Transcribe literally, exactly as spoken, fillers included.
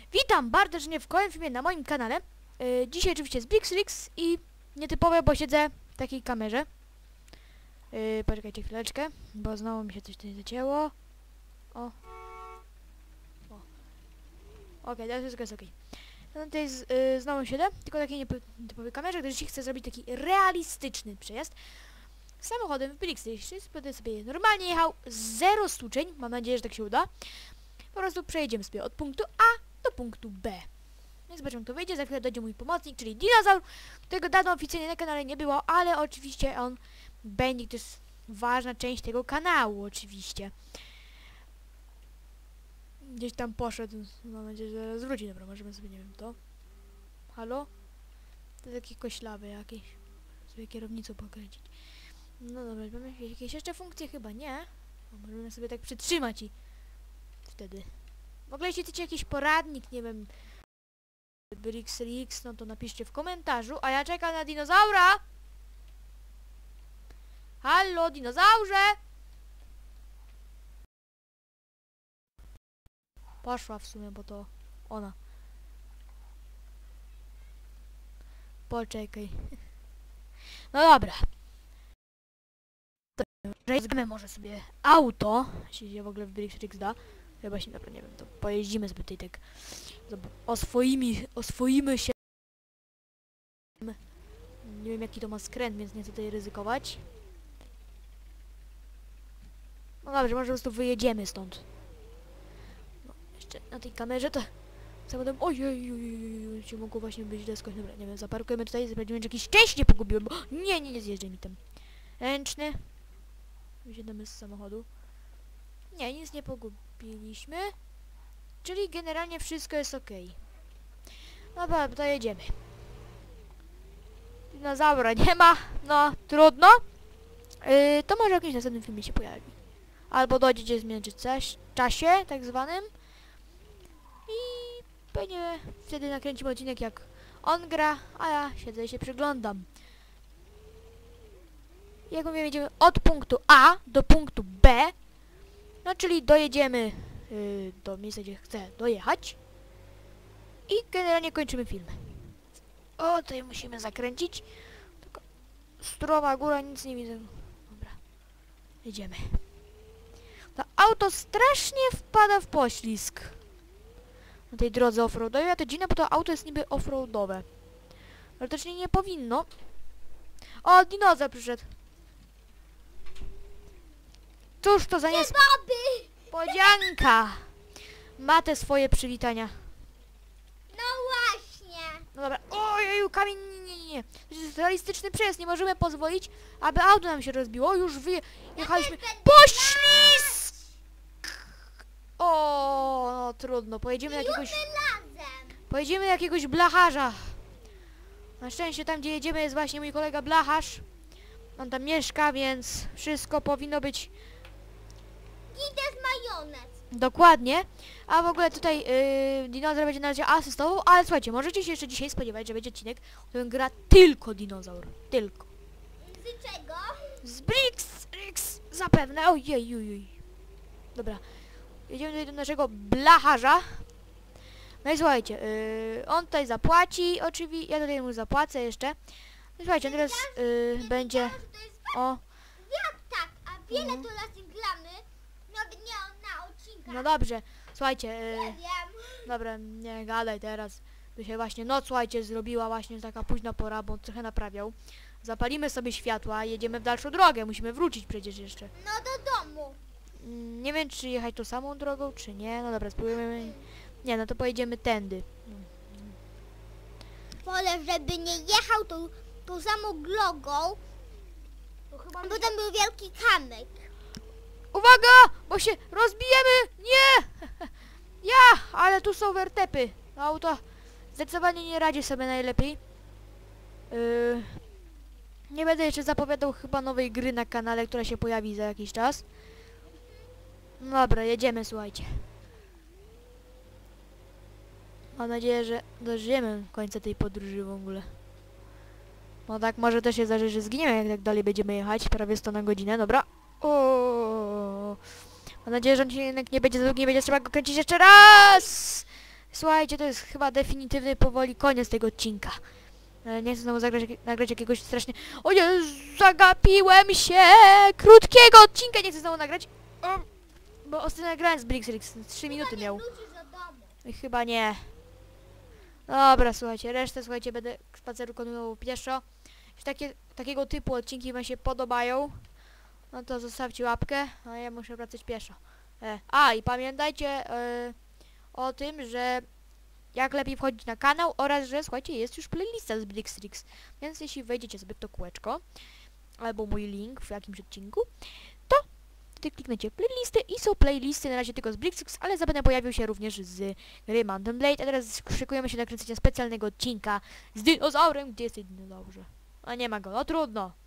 Witam bardzo serdecznie w kolejnym filmie na moim kanale. Yy, dzisiaj oczywiście z BrixRix i nietypowe, bo siedzę w takiej kamerze. Yy, poczekajcie chwileczkę, bo znowu mi się coś tutaj zacięło. O. O. Okej, okay, teraz wszystko jest okej. Okay. Tutaj z, yy, znowu siedzę, tylko takiej nietypowej kamerze, gdyż dzisiaj chcę zrobić taki realistyczny przejazd samochodem w BrixRix. Będę sobie normalnie jechał, zero stłuczeń, mam nadzieję, że tak się uda. Po prostu przejedziemy sobie od punktu A do punktu B. No i zobaczymy, kto wyjdzie. Za chwilę dojdzie mój pomocnik, czyli dinozaur, którego dawno oficjalnie na kanale nie było, ale oczywiście on będzie, to jest ważna część tego kanału, oczywiście. Gdzieś tam poszedł, mam nadzieję, że zaraz wróci. Dobra, możemy sobie, nie wiem, to. Halo? To jest takie koślawe jakieś. Sobie kierownicą pokręcić. No dobra, mamy jakieś jeszcze funkcje? Chyba nie. O, możemy sobie tak przytrzymać i wtedy. W ogóle jeśli chcecie jakiś poradnik, nie wiem, BrixRix, no to napiszcie w komentarzu, a ja czekam na dinozaura! Halo, dinozaurze! Poszła w sumie, bo to ona. Poczekaj. No dobra. Zajdziemy może sobie auto, jeśli się w ogóle w BrixRix da. Chyba się, dobra, nie wiem, to pojeździmy sobie tutaj tak. Oswoimy, oswoimy się. Nie wiem jaki to ma skręt, więc nie chcę tutaj ryzykować. No dobrze, może po prostu wyjedziemy stąd. No, jeszcze na tej kamerze to samochodem. Ojej, się mogło właśnie być źle skończyć. Dobra, nie wiem, zaparkujemy tutaj, sprawdzimy, czy jakiś część nie pogubiłem. Bo... Nie, nie, nie zjeżdżaj mi tam. Ręczny. Wysiadamy z samochodu. Nie, nic nie pogubiliśmy. Czyli generalnie wszystko jest ok. Dobra, to jedziemy. Dinozaura nie ma. No, trudno. Yy, to może w jakimś następnym filmie się pojawi. Albo dojdziecie w międzyczasie, tak zwanym. I pewnie wtedy nakręcimy odcinek, jak on gra, a ja siedzę i się przyglądam. Jak mówię, jedziemy od punktu A do punktu B. No, czyli dojedziemy yy, do miejsca, gdzie chcę dojechać. I generalnie kończymy film. O, tutaj musimy zakręcić. Tylko stroma góra, nic nie widzę. Dobra, jedziemy. To auto strasznie wpada w poślizg. Na tej drodze offroadowej, a to dziwne, bo to auto jest niby offroadowe. Ale też nie, nie powinno. O, dinozaur przyszedł. Cóż to za niespodzianka! Ma te swoje przywitania. No właśnie. No dobra. Ojeju, kamień, nie, nie, nie. To jest realistyczny przejazd, nie możemy pozwolić, aby auto nam się rozbiło. Już wyjechaliśmy. Poślizg! O, no trudno. Pojedziemy do jakiegoś... Pojedziemy do jakiegoś blacharza. Na szczęście tam, gdzie jedziemy, jest właśnie mój kolega blacharz. On tam mieszka, więc wszystko powinno być... Idę z majonez. Dokładnie. A w ogóle tutaj yy, dinozaur będzie na razie asystował, ale słuchajcie, możecie się jeszcze dzisiaj spodziewać, że będzie odcinek, w którym gra tylko dinozaur. Tylko. Z czego? Z BrixRix zapewne. Ojej, ojej. Dobra. Jedziemy tutaj do naszego blacharza. No i słuchajcie, yy, on tutaj zapłaci, oczywiście, ja tutaj mu zapłacę jeszcze. No i słuchajcie, teraz yy, będzie... O. Jak tak, a wiele Mhm. to lasy gramy, nawet nie na odcinkach. No dobrze, słuchajcie, yy, Nie wiem. dobra, nie gadaj teraz. By się właśnie noc, słuchajcie, zrobiła właśnie taka późna pora, bo on trochę naprawiał. Zapalimy sobie światła, jedziemy w dalszą drogę, musimy wrócić przecież jeszcze. No do domu. Mm, nie wiem, czy jechać tą samą drogą, czy nie. No dobra, spróbujemy. Nie, no to pojedziemy tędy. Wolę, żeby nie jechał tą, tą samą drogą, To chyba bo tam był wielki kamyk. Uwaga, bo się rozbijemy! Nie! Ja, ale tu są wertepy. Auto zdecydowanie nie radzi sobie najlepiej. Yy, nie będę jeszcze zapowiadał chyba nowej gry na kanale, która się pojawi za jakiś czas. Dobra, jedziemy, słuchajcie. Mam nadzieję, że dożyjemy końca tej podróży w ogóle. No tak, może też się zdarzy, że zginiemy, jak tak dalej będziemy jechać. Prawie sto na godzinę, dobra. O. Mam nadzieję, że on się jednak nie będzie za długi, nie będzie trzeba go kręcić jeszcze raz! Słuchajcie, to jest chyba definitywny powoli koniec tego odcinka. E, Nie chcę znowu zagrać, nagrać jakiegoś strasznie... O nie, zagapiłem się! Krótkiego odcinka nie chcę znowu nagrać. O, bo ostatnio nagrałem z Blixrix. trzy minuty miał. Wrócisz do domu. I chyba nie. Dobra, słuchajcie, resztę, słuchajcie, będę spaceru kontynuował pieszo. Jeśli takie, takiego typu odcinki wam się podobają, no to zostawcie łapkę, a ja muszę wracać pieszo. E, a, i pamiętajcie e, o tym, że jak lepiej wchodzić na kanał oraz, że, słuchajcie, jest już playlista z Blixrix. Więc jeśli wejdziecie sobie w to kółeczko, albo mój link w jakimś odcinku, to wtedy klikniecie playlistę i są playlisty na razie tylko z Blixrix, ale zapewne pojawił się również z gry Mount and Blade, a teraz szykujemy się na kręcenie specjalnego odcinka z dinozaurem. Gdzie jest ten dinozaurze? A nie ma go, no trudno.